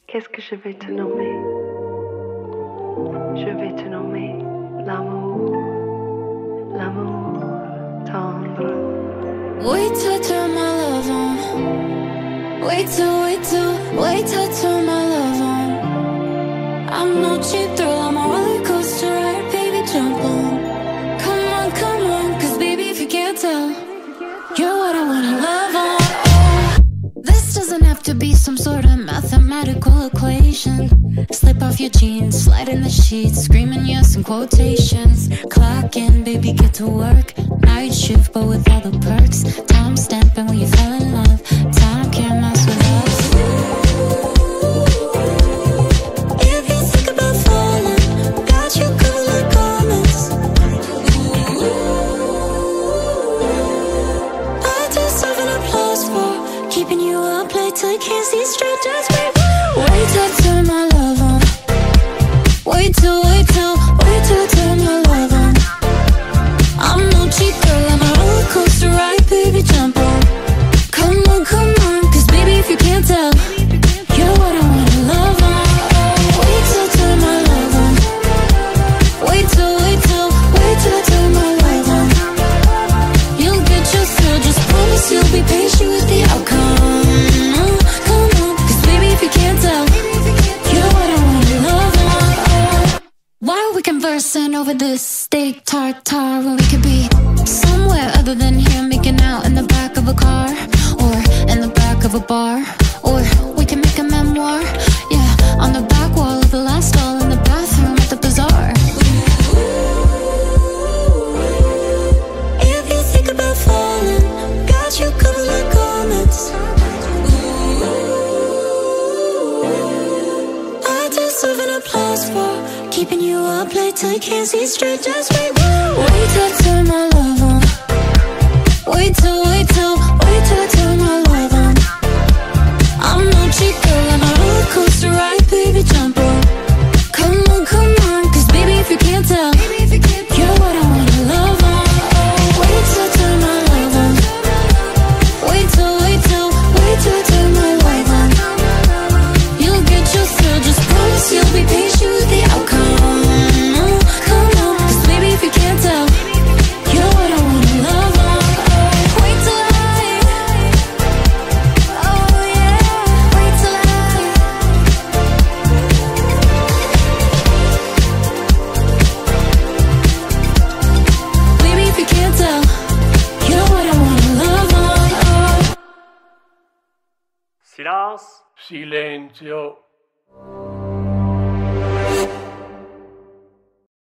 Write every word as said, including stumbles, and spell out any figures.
Qu'est-ce que je vais te nommer? Je vais te nommer l'amour, l'amour tendre. Wait till I turn my love on. Wait till, wait till, wait till I turn my love on. I'm no cheap thrill, I'm a roller coaster ride, baby, jump on. Come on, come on, cause baby, if you can't tell, you're what I wanna love on. This doesn't have to be some sort of mathematical equation. Slip off your jeans, slide in the sheets, screaming yes in quotations. Clock in, baby, get to work. Night shift, but with all the perks. Time stamping when you fell in love. Time can't mess with us. If you think about falling, got you covered like garments. I deserve an applause for keeping you up late till you can't see straight. Just wait, wait till I turn my love on. Wait till, wait till, wait till I turn my love on. I'm no cheap girl, I'm a roller coaster ride, baby, jump on. Come on, come on, cause baby, if you can't tell, you're what I wanna love on. Wait till I turn my love on. Wait till, wait till, wait till I turn my love on. You'll get your thrill, just promise you'll be patient with the outcome. Come on, cause baby, if you can't tell, you're what I wanna love on. Why are we conversing over this steak tartare when we could be somewhere other than here, making out in the back of a car, or in the back of a bar, or we can make a memoir, yeah, on the back wall of the last stall in the bathroom at the bazaar. If you think about falling, got you covered like garments. I deserve an applause for keeping you up late till you can't see straight. Just wait, wait till I turn my love on. Wait till, wait till, wait till I turn my love on. I'm no cheap girl, I'm a roller coaster ride, baby, jump on. Come on, come on, cause baby, if you can't tell, you're what I wanna love on. Wait till I turn my love on. Wait till, wait till, wait till I turn my love on. You'll get your thrill, just promise you'll be patient with the outcome. Come on, cause baby, if you can't tell, you're what I wanna love on. Wait till I, oh yeah, wait till I. Baby, if you can't tell, you're what I wanna love on. Silence. Silenzio.